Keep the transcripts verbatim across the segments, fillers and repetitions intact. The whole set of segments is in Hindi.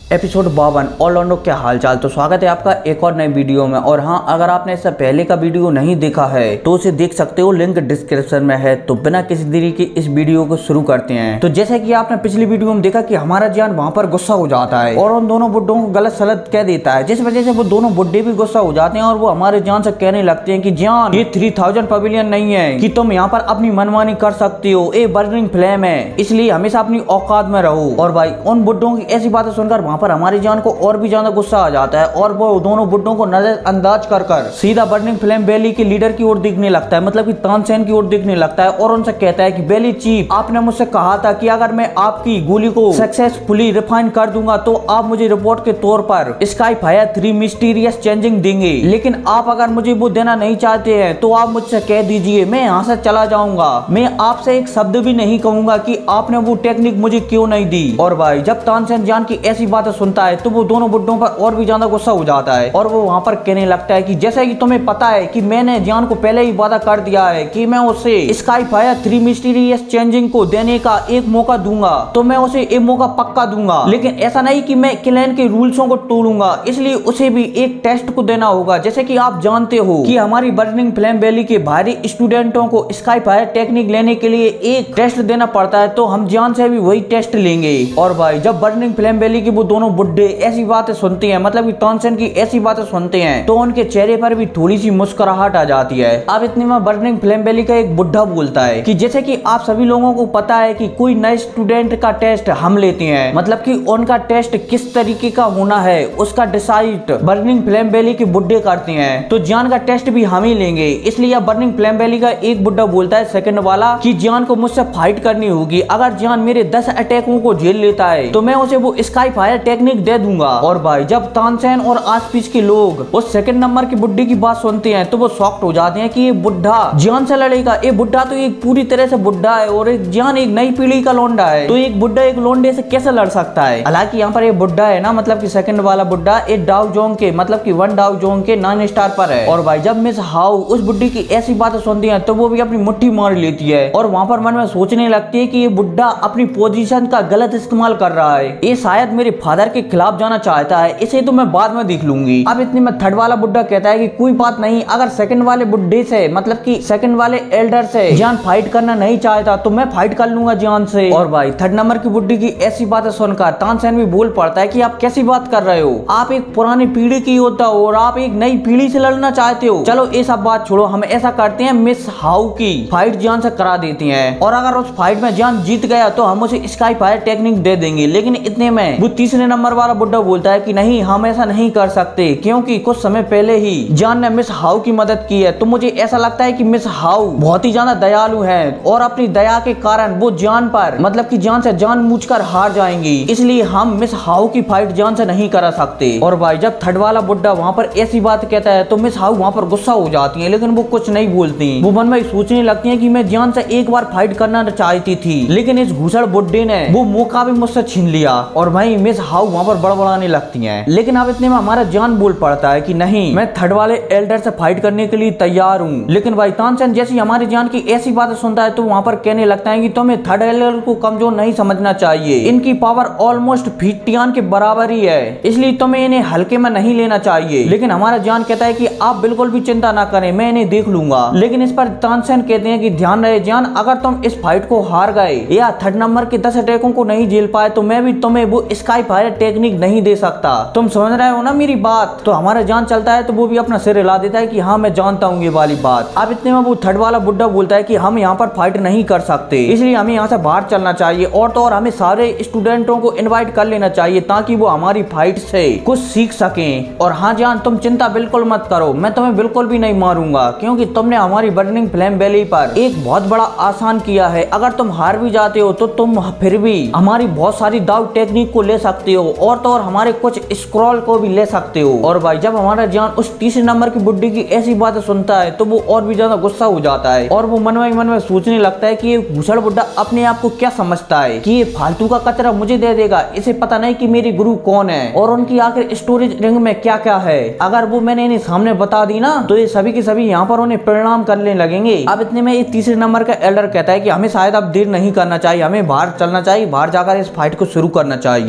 एपिसोड बावन ऑर्लैंडो क्या हालचाल। तो स्वागत है आपका एक और नए वीडियो में। और हाँ, अगर आपने इससे पहले का वीडियो नहीं देखा है तो उसे देख सकते हो, लिंक डिस्क्रिप्शन में है। तो बिना किसी देरी के इस वीडियो को शुरू करते हैं। तो जैसे कि आपने पिछली वीडियो में देखा कि हमारा जान वहाँ पर गुस्सा हो जाता है और उन दोनों बुड्ढों को गलत सलत कह देता है, जिस वजह से वो दोनों बुड्ढे भी गुस्सा हो जाते हैं और वो हमारे जान से कहने लगते हैं कि जान, ये थ्री थाउजेंड पवेलियन नहीं है कि तुम यहाँ पर अपनी मनमानी कर सकती हो, ये बर्निंग फ्लेम है, इसलिए हमेशा अपनी औकात में रहो। और भाई उन बुड्ढों की ऐसी बातें सुनकर वहाँ पर हमारी जान को और भी ज्यादा गुस्सा आ जाता है और वो दोनों बुड्ढों को नजरअंदाज कर कर सीधा बर्निंग फ्लेम वैली के लीडर की ओर दिखने लगता है, मतलब कि तानसेन की ओर दिखने लगता है और उनसे कहता है कि वैली चीफ, आपने मुझसे कहा था कि अगर मैं आपकी गोली को सक्सेसफुली रिफाइन कर दूंगा तो आप मुझे रिपोर्ट के तौर पर sky fire three mysterious changing देंगे, लेकिन आप अगर मुझे वो देना नहीं चाहते हैं तो आप मुझसे कह दीजिए, मैं यहाँ से चला जाऊंगा। मैं आपसे एक शब्द भी नहीं कहूंगा कि आपने वो टेक्निक मुझे क्यों नहीं दी। और भाई जब तानसेन जान की ऐसी बातें सुनता है तो वो दोनों बुड्ढों पर और भी ज्यादा गुस्सा हो जाता है और वो वहां पर कहने लगता है कि जैसे कि तुम्हें पता है कि मैंने जान को पहले ही वादा कर दिया है कि मैं उसे sky fire three mysterious changing को देने का एक मौका दूंगा, तो मैं उसे एक मौका पक्का दूंगा, लेकिन ऐसा नहीं कि मैं क्लैन के रूल्सों को तोड़ूंगा, इसलिए उसे भी एक टेस्ट को देना होगा। जैसे कि आप जानते हो कि हमारी बर्निंग फ्लेम वैली के बाहरी स्टूडेंटों को स्काई फायर टेक्निक लेने के लिए एक टेस्ट देना पड़ता है, तो हम जान से भी वही टेस्ट लेंगे। और भाई जब बर्निंग फ्लेम वैली के वो दोनों बुड्ढे ऐसी बातें सुनते हैं, मतलब कि तानसेन की ऐसी बातें सुनते हैं, तो उनके चेहरे पर भी थोड़ी सी मुस्कुराहट आ जाती है। अब इतने में बर्निंग फ्लेम वैली का एक बुड्ढा बोलता है कि जैसे कि आप सभी लोगों को पता है कि कोई नए स्टूडेंट का टेस्ट हम लेते हैं, मतलब कि उनका टेस्ट किस तरीके का होना है उसका डिसाइड बर्निंग फ्लेम वैली के बुड्ढे करते हैं, तो जान का टेस्ट भी हम ही लेंगे। इसलिए अब बर्निंग फ्लेम वैली का एक बुड्ढा बोलता है सेकंड वाला कि जान को मुझसे फाइट करनी होगी, अगर जान मेरे दस अटैकों को झेल लेता है तो मैं उसे वो स्काई फायर टेक्निक दे दूंगा। और भाई जब तानसेन और आसपास के लोग उस सेकंड नंबर की बुड्ढे की बात सुनते हैं तो वो शॉक्ड हो जाते हैं कि ये बुड्ढा जान से लड़ेगा। ये बुड्ढा तो एक पूरी तरह से बुड्ढा है और एक जान एक नई पीढ़ी का लोंडा है, तो एक बुड्ढा एक लोंडे से कैसे लड़ सकता है। हालांकि यहाँ पर ये बुड्ढा है ना, मतलब कि सेकंड वाला बुड्ढा एक डाउ जोंग के, मतलब कि वन डाउ जोंग के नाइन स्टार पर है। और भाई जब मिस हाउ उस बुड्ढी की ऐसी बातें सुनती है तो वो भी अपनी मुट्ठी मार लेती है और वहां पर मन में सोचने लगती है कि ये बुड्ढा अपनी पोजीशन का गलत इस्तेमाल कर रहा है, ये शायद मेरे फादर के खिलाफ जाना चाहता है, इसे तो मैं बाद में देख लूंगी। अब इतने में थर्ड वाला बुड्ढा कहता है कि कोई बात नहीं, अगर सेकंड वाले बुड्ढे से, मतलब कि सेकंड वाले एल्डर से जान फाइट करना नहीं चाहता तो मैं फाइट कर लूंगा जान से। और भाई थर्ड नंबर की बुड्ढी की ऐसी बातें सुनकर तानसेन भी बोल पड़ता है कि आप कैसी बात कर रहे हो, आप एक पुरानी पीढ़ी की योद्धा हो और आप एक नई पीढ़ी से लड़ना चाहते हो। चलो ये सब बात छोड़ो, हम ऐसा करते हैं, मिस हाउ की फाइट जान से करा देती है और अगर उस फाइट में जान जीत गया तो हम उसे स्काई फायर टेक्निक दे देंगे। लेकिन इतने में वो तीसरे नंबर वाला बुड्ढा बोलता है कि नहीं, हम ऐसा नहीं कर सकते, क्योंकि कुछ समय पहले ही जान ने मिस हाउ की मदद की है, तो मुझे ऐसा लगता है कि मिस हाउ बहुत ही ज्यादा दयालु है और अपनी दया के कारण वो जान पर, मतलब कि जान से जान मूझकर हार जाएंगी, इसलिए हम मिस हाउ की फाइट जान से नहीं करा सकते। और भाई जब थर्ड वाला बुड्ढा वहां पर ऐसी बात कहता है तो मिस हाउ वहां पर गुस्सा हो जाती है, लेकिन वो कुछ नहीं बोलती। वो मन में सोचने लगती है कि मैं जान से एक बार फाइट करना चाहती थी, लेकिन इस घुसड़ बुड्ढे ने वो मौका भी मुझसे छीन लिया। और भाई मिस हाउ वहां पर बड़बड़ाने लगती हैं। लेकिन अब इतने में हमारा जान बोल पड़ता है कि नहीं, मैं थर्ड वाले एल्डर से फाइट करने के लिए तैयार हूँ। लेकिन भाई तानसेन जैसी हमारी जान की ऐसी बातें सुनता है तो वहां पर कहने लगता है कि तुम्हें थर्ड एल्डर को कमजोर नहीं समझना चाहिए, इनकी पावर ऑलमोस्ट फिफ्टियान के बराबर ही है, इसलिए तुम्हें इन्हें हल्के में नहीं लेना चाहिए। लेकिन हमारा जान कहता है कि आप बिल्कुल भी चिंता ना करें, मैं इन्हें देख लूंगा। लेकिन इस पर तानसेन कहते हैं कि ध्यान रहे जान, अगर तुम इस फाइट को हार गए या थर्ड नंबर के दस अटैकों को नहीं झेल पाए तो मैं भी तुम्हें वो स्काई फायर टेक्निक नहीं दे सकता। तुम समझ रहे हो ना मेरी बात। तो हमारा जान चलता है तो वो भी अपना सिर हिला देता है कि हाँ मैं जानता हूँ ये वाली बात। अब इतने में वो थर्ड वाला बुड्ढा बोलता है कि हम यहाँ पर फाइट नहीं कर सकते, इसलिए हमें यहाँ से बाहर चलना चाहिए और तो और हमें सारे स्टूडेंटों को इनवाइट कर लेना चाहिए ताकि वो हमारी फाइट से कुछ सीख सकें। और हाँ जान, तुम चिंता बिल्कुल मत करो, मैं तुम्हें बिल्कुल भी नहीं मारूंगा, क्योंकि तुमने हमारी बर्निंग फ्लेम वैली पर एक बहुत बड़ा आसान किया है। अगर तुम हार भी जाते हो तो तुम फिर भी हमारी बहुत सारी दाव टेक्निक को ले सकते हो और तो और हमारे कुछ स्क्रॉल को भी ले सकते हो। और भाई जब हमारा जान उस तीसरे नंबर की बुड्ढी की ऐसी बातें सुनता है तो वो और भी ज्यादा गुस्सा हो जाता है और वो मन में मन में सोचने लगता है कि ये घुसड़ बुड्ढा अपने आप को क्या समझता है कि ये फालतू का कचरा मुझे दे देगा, इसे पता नहीं कि मेरे गुरु कौन है और उनकी आखिर स्टोरेज रिंग में क्या क्या है। अगर वो मैंने इन्हें सामने बता दी ना तो ये सभी के सभी यहाँ पर उन्हें परिणाम करने लगेंगे। अब इतने में एक तीसरे नंबर का एल्डर कहता है कि हमें शायद अब देर नहीं करना चाहिए, हमें बाहर चलना चाहिए, बाहर जाकर इस फाइट को शुरू करना चाहिए। तो भाई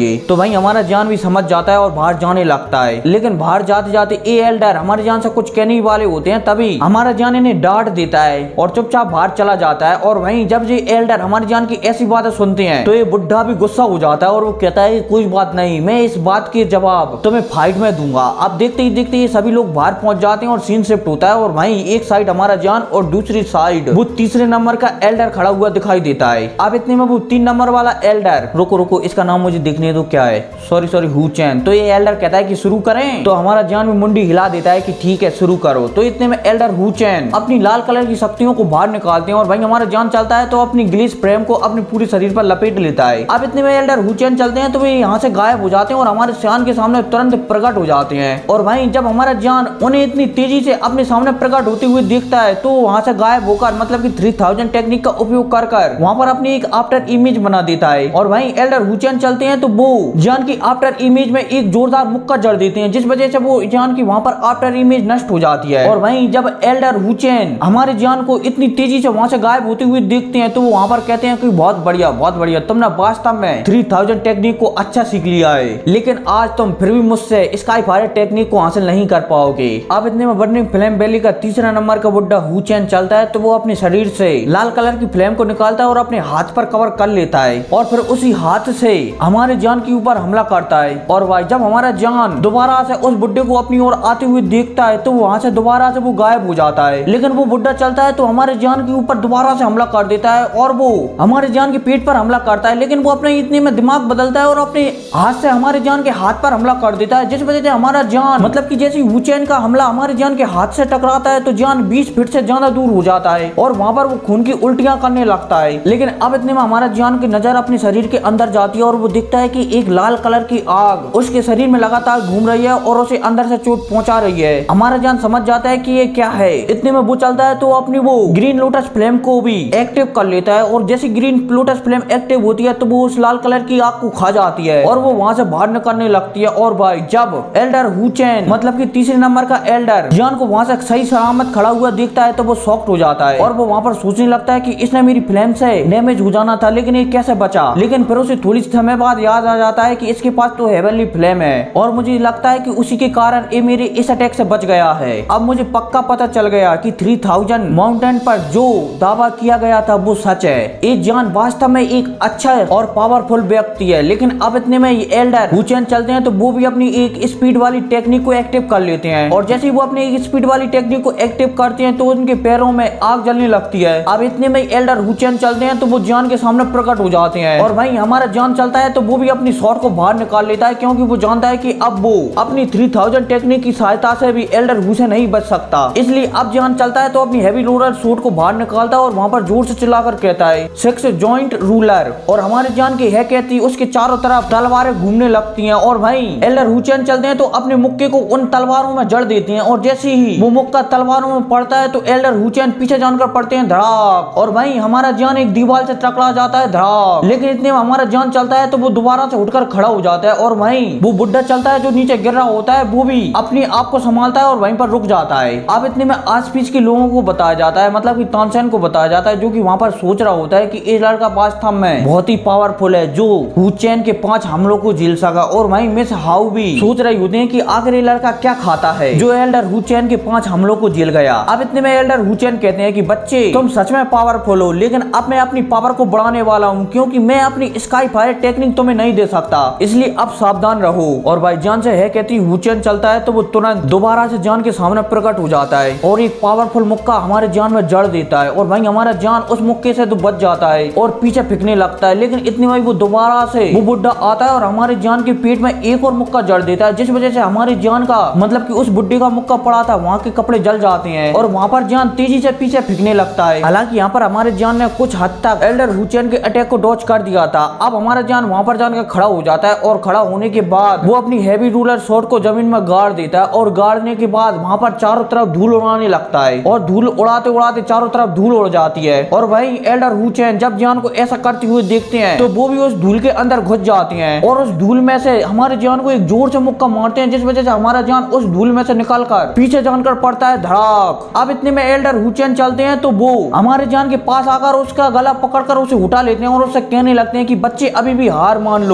वहीं हमारा जान भी समझ जाता है और बाहर जाने लगता है। लेकिन बाहर जाते जाते ए एल्डर हमारे जान से कुछ कहने वाले होते हैं, तभी हमारा जान इन्हें डांट देता है और चुपचाप बाहर चला जाता है। और वहीं जब ये एल्डर हमारी जान की ऐसी बातें सुनते हैं तो ये बुढ़ा भी गुस्सा हो जाता है और वो कहता है कोई बात नहीं, मैं इस बात के जवाब तुम्हें फाइट में दूंगा। अब देखते ही देखते ये सभी लोग बाहर पहुंच जाते हैं और सीन शिफ्ट होता है और वहीं एक साइड हमारा जान और दूसरी साइड वो तीसरे नंबर का एल्डर खड़ा हुआ दिखाई देता है। अब इतने में वो तीन नंबर वाला एल्डर, रुको रुको इसका नाम मुझे देखने दो क्या है, सॉरी सॉरी हु चैन, तो ये एल्डर कहता है कि शुरू करें, तो हमारा जान भी मुंडी हिला देता है कि ठीक है शुरू करो। तो इतने में एल्डर हु चैन अपनी लाल कलर की शक्तियों को बाहर निकालते हैं और वहीं हमारा जान चलता है तो अपनी ग्लिच फ्रेम को अपने पूरे शरीर पर लपेट लेता है। अब इतने में एल्डर हु चैन चलते हैं तो वे यहाँ से गायब हो जाते हैं और हमारे जान के सामने तुरंत प्रकट हो जाते हैं। और वहीं जब हमारा जान उन्हें इतनी तेजी से अपने सामने प्रकट होते हुए देखता है तो वहां से गायब होकर मतलब कि थ्री थाउजेंड टेक्निक का उपयोग कर कर वहां पर अपनी एक आफ्टर इमेज बना देता है। और वहीं एल्डर हु चैन चलते हैं तो वो जान की आफ्टर इमेज में एक जोरदार मुक्का जड़ देते हैं, जिस वजह से वो जान की वहां पर आफ्टर इमेज नष्ट हो जाती है। और वहीं जब एल्डर हु चैन हमारे जान को इतनी तेजी से वहां से गायब होते हुए देखते हैं तो वो वहां पर कहते हैं कि बहुत बढ़िया बहुत बढ़िया, तुमने वास्तव में थ्री थाउजेंड टेक्निक को अच्छा सीख लिया है, लेकिन आज तुम फिर भी मुझसे स्काई फायर टेक्निक को हासिल नहीं कर पाओगे। अब इतने में बर्निंग फ्लेम वैली का तीसरा नंबर का बुड्ढा हु चैन चलता है तो वो अपने शरीर से लाल कलर की फ्लेम को निकालता है और अपने हाथ पर कवर कर लेता है और फिर उसी हाथ से हमारे जान के ऊपर हमला करता है। और भाई जब हमारा जान दोबारा से उस बुड्ढे को अपनी ओर आते हुए देखता है तो वहां से दोबारा से वो गायब हो जाता है। लेकिन वो बुड्ढा चलता है तो हमारे जान के ऊपर दोबारा से हमला कर देता है और वो हमारे जान के पेट पर हमला करता है। लेकिन वो अपने इतने में दिमाग बदलता है और अपने हाथ से हमारे जान के हाथ पर हमला कर देता है, जिस वजह से हमारा जान मतलब कि जैसे हु चैन का हमला हमारे जान के हाथ से टकराता है तो जान बीस फीट से ज्यादा दूर हो जाता है और वहां पर वो खून की उल्टियां करने लगता है। लेकिन अब इतने में हमारा जान की नजर अपने शरीर के अंदर जाती है और वो दिखता है कि एक लाल कलर की आग उसके शरीर में लगातार घूम रही है और उसे अंदर से चोट पहुंचा रही है। हमारा जान समझ जाता है कि ये क्या है। इतने में वो चलता है तो अपनी वो ग्रीन लोटस फ्लेम को भी एक्टिव कर लेता है और जैसे ग्रीन लोटस फ्लेम एक्टिव होती है तो वो उस लाल कलर की आग को खा जाती है और वो वहां से बाहर निकलने लगती है। और भाई जब एल्डर हु चैन मतलब कि तीसरे नंबर का एल्डर जान को वहां से सही सलामत खड़ा हुआ देखता है तो वो शॉक्ड हो जाता है और वो वहां पर सोचने लगता है कि इसने मेरी फ्लेम से डैमेज हो जाना था, लेकिन ये कैसे बचा। लेकिन फिर उसे थोड़ी समय बाद याद आ जाता है कि इसके पास तो हेवनली फ्लेम है और मुझे लगता है कि उसी के कारण ये मेरे इस अटैक से बच गया है। अब मुझे पक्का पता चल गया कि थ्री थाउजेंड माउंटेन पर जो दावा किया गया था वो सच है। ये जान वास्तव में एक अच्छा और पावरफुल व्यक्ति है। लेकिन अब इतने में ये एल्डर हु चैन चलते हैं तो वो भी अपनी एक स्पीड वाली टेक्निक को एक्टिव कर लेते हैं और जैसे ही वो अपनी एक स्पीड वाली टेक्निक को एक्टिव करते हैं तो उनके पैरों में आग जलने लगती है। अब इतने में एल्डर हु चैन चलते हैं तो वो जान के सामने प्रकट हो जाते हैं और वहीं हमारा जान चलता है तो वो भी अपनी शॉट को बाहर निकाल लेता है, क्योंकि वो जानता है कि अब वो अपनी थ्री थाउजेंड टेक्निक की सहायता से भी एल्डर हु से नहीं बच सकता। इसलिए अब जान चलता है तो अपनी हेवी रोलर शॉट को बाहर निकालता है और वहां पर जोर से चिल्लाकर कहता है सिक्स जॉइंट रूलर। और हमारे जान की है कहती उसके चारों तरफ तलवारें घूमने लगती हैं और वहीं एल्डर हु चैन चलते हैं तो अपने मुक्के को उन तलवारों में जड़ देती हैं और जैसे ही वो मुक्का तलवारों में पड़ता है तो एल्डर हु चैन पीछे जानकर पड़ते हैं धड़ाक और वहीं हमारा जान एक दीवार से टकरा जाता है धड़ाक। लेकिन इतने में हमारा जान चलता है तो वो दोबारा से उठकर खड़ा हो जाता है और वहीं वो बुड्ढा चलता है जो नीचे गिर रहा होता है वो भी अपने आप को संभालता है और वहीं पर रुक जाता है। अब इतने में आस पास के लोगों को बताया जाता है, मतलब कि तानसेन को बताया जाता है जो कि वहां पर सोच रहा होता है कि ये लड़का वास्तव में बहुत ही पावरफुल है जो हु चैन के पांच हमलों को झेल सका। और वहीं मिस हाउ भी सोच रही होते हैं कि आखिर ये लड़का क्या खाता है जो एल्डर हु चैन के पांच हमलों को झेल गया। अब इतने में एल्डर हु चैन कहते हैं कि बच्चे तुम सच में पावरफुल हो, लेकिन अब मैं अपनी पावर को बढ़ाने वाला हूँ क्योंकि मैं अपनी स्काई फायर टेक्निक तुम्हें नहीं दे सकता, इसलिए अब सावधान रहो। और भाई जान से है कहती हु चैन चलता है तो वो तुरंत दोबारा से जान के सामने प्रकट हो जाता है और एक पावरफुल मुक्का हमारे जान में जड़ देता है और वहीं हमारा जान उस मुक्के से तो बच जाता है और पीछे फेंकने लगता है। लेकिन इतनी में वो दोबारा से वो बुड्ढा आता है और हमारे जान के पेट में एक और मुक्का जड़ देता है, जिस वजह से हमारी जान का मतलब कि उस बुड्ढे का मुक्का पड़ा था वहाँ के कपड़े जल जाते हैं और वहाँ पर जान तेजी से पीछे फेंकने लगता है। हालांकि यहाँ पर हमारे जान ने कुछ हद तक एल्डर हु चैन के अटैक को डॉज कर दिया था। अब हमारा जान वहाँ पर जान के खड़ा हो जाता है और खड़ा होने के बाद वो अपनी हैवी रूलर शॉट को जमीन में गाड़ देता है और गाड़ने के बाद वहाँ पर चारों तरफ धूल उड़ाने लगता है और धूल उड़ाते उड़ाते चारों तरफ धूल उड़ जाती है। और वहीं एल्डर हु चैन जब जान को ऐसा करते हुए देखते हैं तो वो भी उस धूल के अंदर घुस जाते हैं और उस धूल में से हमारे जान को एक जोर से मुक्का मारते हैं, जिस वजह से हमारा जान उस धूल में से निकलकर पीछे जानकर पड़ता है धड़ाक। अब इतने में एल्डर हु चैन चलते हैं तो वो हमारे जान के पास आकर उसका गला पकड़कर उसे उठा लेते हैं और उससे कहने लगते हैं कि बच्चे अभी भी हार मान लो वरना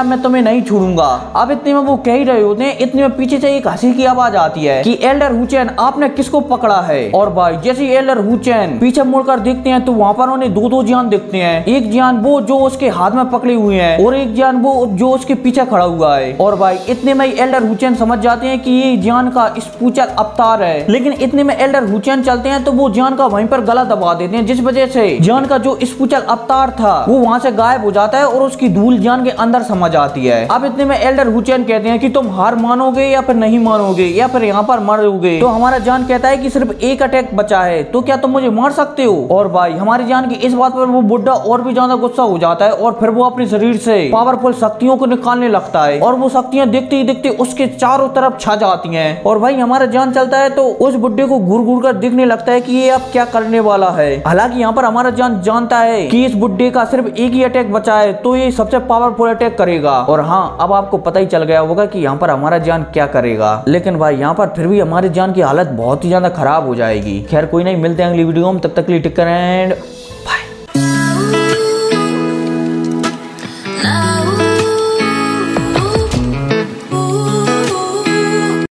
कहना मैं तुम्हें नहीं छोड़ूंगा। अब इतने में वो कह ही रहे होते हैं, इतने में पीछे से एक हंसी की आवाज आती है कि एल्डर हुचैन आपने किसको पकड़ा है। और भाई जैसे एल्डर हुचैन पीछे मुड़कर देखते हैं तो वहाँ पर उन्हें दो दो जियान दिखते हैं। एक जियान वो जो उसके हाथ में पकड़े हुए हैं और एक जियान वो जो उसके पीछे खड़ा हुआ है। और भाई इतने में एल्डर हुचैन समझ जाते हैं कि ये जियान का स्पूचर अवतार है। लेकिन इतने में एल्डर हुचैन चलते हैं तो वो जियान का वहीं पर गला दबा देते हैं, जिस वजह से जियान का जो स्पूचर अवतार था वो वहां से गायब हो जाता है और उसकी धूल जियान के अंदर समा जाती है। अब इतने में एल्डर हुचैन कहते हैं कि तुम हार मानोगे या फिर नहीं मानोगे या फिर यहाँ पर मरोगे। तो हमारा जान कहता है कि सिर्फ एक अटैक बचा है, तो क्या तुम मुझे मार सकते हो। और भाई हमारी जान की इस बात पर वो बुड्ढा और भी ज्यादा गुस्सा हो जाता है और फिर वो अपने शरीर से पावरफुल शक्तियों को निकालने लगता है और वो शक्तियां देखते ही देखते उसके चारों तरफ छा जाती हैं। और भाई हमारा जान चलता है तो उस बुड्ढे को घूर घूर कर देखने लगता है कि ये अब क्या करने वाला है। हालांकि यहाँ पर हमारा जान जानता है कि इस बुड्ढे का सिर्फ एक ही अटैक बचा है, तो ये सबसे पावरफुल अटैक करेगा। और हाँ, अब आपको पता ही चल गया होगा कि यहाँ पर हमारा जान क्या करेगा। लेकिन भाई यहाँ पर फिर भी हमारी जान की हालत बहुत ही ज्यादा खराब हो जाएगी। खैर कोई नहीं, मिलते हैं अगली वीडियो में, तब तक के लिए टेक केयर एंड